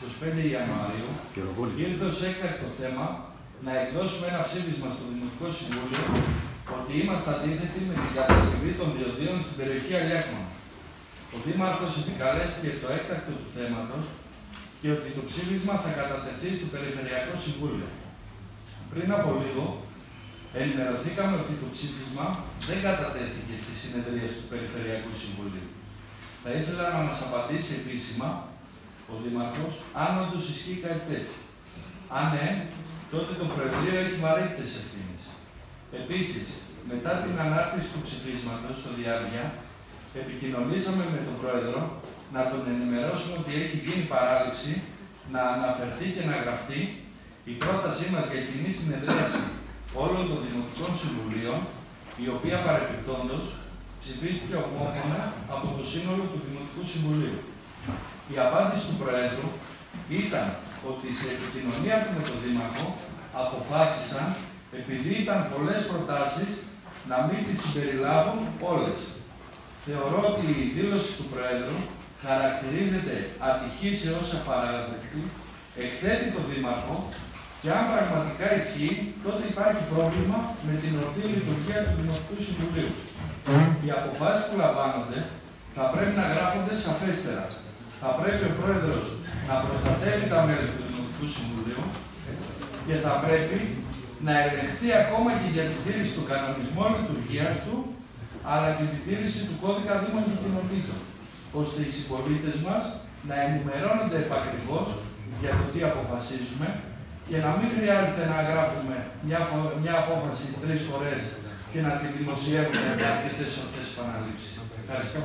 25 Ιανουαρίου ήρθε ως έκτακτο θέμα να εκδώσουμε ένα ψήφισμα στο Δημοτικό Συμβούλιο ότι είμαστε αντίθετοι με την κατασκευή των διοδίων στην περιοχή Αλιάκμανα. Ο Δήμαρχος επικαλέστηκε το έκτακτο του θέματος και ότι το ψήφισμα θα κατατεθεί στο Περιφερειακό Συμβούλιο. Πριν από λίγο, ενημερωθήκαμε ότι το ψήφισμα δεν κατατέθηκε στη συνεδρίαση του Περιφερειακού Συμβουλίου. Θα ήθελα να μας απαντήσει επίσημα ο Δήμαρχος αν όντως ισχύει κάτι τέτοιο. Αν ναι, τότε το Προεδρείο έχει βαρύτητες ευθύνες. Επίσης, μετά την ανάρτηση του ψηφίσματος στο Διάβια, επικοινωνήσαμε με τον Πρόεδρο να τον ενημερώσουμε ότι έχει γίνει παράληψη να αναφερθεί και να γραφτεί η πρότασή μας για κοινή συνεδρίαση όλων των Δημοτικών Συμβουλίων, η οποία παρεπιπτόντως ψηφίστηκε ομόφωνα από το σύνολο του Δημοτικού Συμβουλίου. Η απάντηση του Προέδρου ήταν ότι σε επικοινωνία του με τον Δήμαρχο αποφάσισαν, επειδή ήταν πολλές προτάσεις, να μην τις συμπεριλάβουν όλες. Θεωρώ ότι η δήλωση του Προέδρου χαρακτηρίζεται ατυχή σε όσα παραδεκτή, εκθέτει τον Δήμαρχο και αν πραγματικά ισχύει, τότε υπάρχει πρόβλημα με την ορθή λειτουργία του Δημοτικού Συμβουλίου. Οι αποφάσεις που λαμβάνονται θα πρέπει να γράφονται σαφέστερα. Θα πρέπει ο Πρόεδρος να προστατεύει τα μέλη του Δημοτικού Συμβουλίου και θα πρέπει να ελεγχθεί ακόμα και για την τήρηση των κανονισμών λειτουργίας του, αλλά και την τήρηση του κώδικα Δήμων και Κοινοτήτων, ώστε οι συμπολίτες μας να ενημερώνονται επακριβώς για το τι αποφασίζουμε και να μην χρειάζεται να γράφουμε μια απόφαση 3 φορές και να τη δημοσιεύουμε με αρκετές ορθές επαναλήψεις. Ευχαριστώ.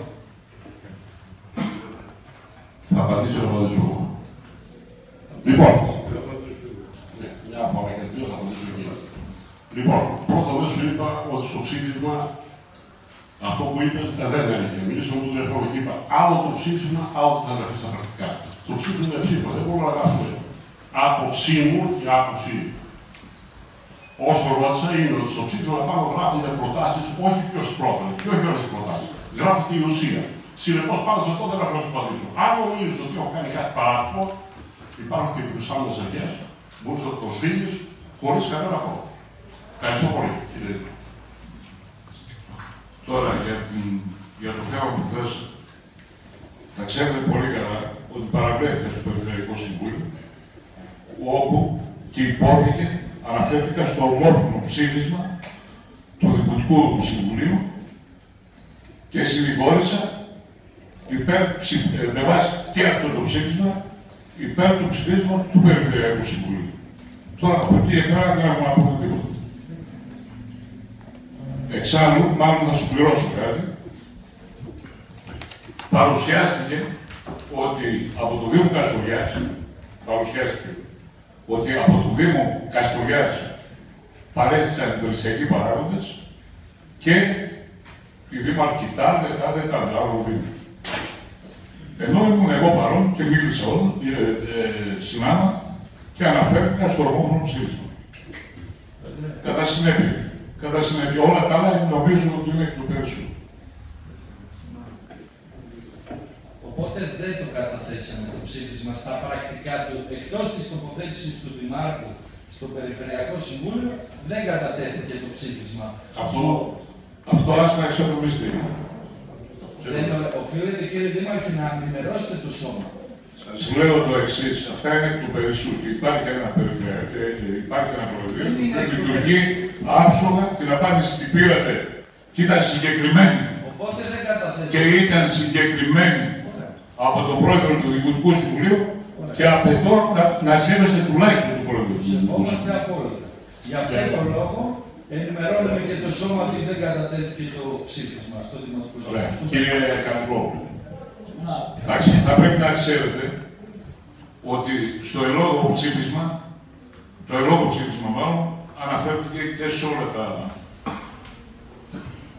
Θα απαντήσω εγώ δεν σου. Λοιπόν, μια φορά και δύο θα απαντήσω εγώ. Λοιπόν, πρώτα δεν σου είπα ότι στο ψήφισμα αυτό που είπε δεν έλεγε. Μιλήσω με τον τηλεφωνικό και είπα άλλο το ψήφισμα, άλλο θα γραφεί στα πρακτικά. Το ψήφισμα είναι ψήφισμα, δεν μπορούμε να γράφουμε. Άποψή μου και άποψή. Όσο ρώτησα είναι ότι στο ψήφισμα πάνω γράφονται προτάσεις, όχι ποιος πρότεινε και όχι όλες τις προτάσεις. Γράφεται η ουσία. Συνεπώς πάνω σε αυτό δεν θα προσπαθήσω. Αν νομίζεις ότι έχω κάνει κάτι παράδειγμα, υπάρχουν και υπηρεσίες αρχές, μπορείς να το προσφύγεις χωρίς κανένα πρόβλημα. Ευχαριστώ πολύ, κύριε Δήμαρχε. Τώρα για το θέμα που θες, θα ξέρετε πολύ καλά ότι παραβρέθηκα στο Περιφερειακό Συμβούλιο, όπου και υπόθηκε, αναφέρθηκα στο ομόφωνο ψήφισμα του Δημοτικού Συμβουλίου και συνηγόρησα με βάση και αυτό το ψήφισμα υπέρ του ψηφίσματος του Περιφερειακού Συμβουλίου. Τώρα από εκεί πέρα δεν έχουμε να πούμε τίποτα. Εξάλλου, μάλλον θα σου πληρώσω κάτι, παρουσιάστηκε ότι από το Δήμο Καστοριάς, παρέστησαν υπηρεσιακοί παράγοντες και οι δήμαρχοι τάδε, άλλο Δήμο. Ενώ ήμουν εγώ παρόν και μίλησα όλο, συνάμα και αναφέρθηκα στο ομόφωνο ψήφισμα. Κατά συνέπεια, όλα τα άλλα νομίζουν ότι είναι εκ του περισσού. Οπότε δεν το καταθέσαμε το ψήφισμα στα πρακτικά του, εκτός της τοποθέτησης του Δημάρχου στο Περιφερειακό Συμβούλιο, δεν κατατέθηκε το ψήφισμα. Αυτό άρχισε να εξοπλιστεί. Οφείλετε, κύριε Δήμαρχε, να ενημερώσετε το σώμα. Σας λέω το εξής, αυτά είναι εκ του περισσού και υπάρχει ένα Προεδρείο που λειτουργεί άψογα, την απάντηση την πήρατε και ήταν συγκεκριμένη. Οπότε δεν καταθέσατε. Και ήταν συγκεκριμένη από τον Πρόεδρο του Δημοτικού Συμβουλίου και απαιτώ να σέβεστε τουλάχιστον τον Πρόεδρο του Δημοτικού Συμβουλίου. Γι' αυτό τον λόγο ενημερώνουμε και το σώμα ότι δεν κατατέθηκε το ψήφισμα στο Δημοτικό Συμβούλιο. Κύριε Καζοπόπουλο, θα πρέπει να ξέρετε ότι στο ελόγω ψήφισμα, μάλλον, αναφέρθηκε και σε όλα τα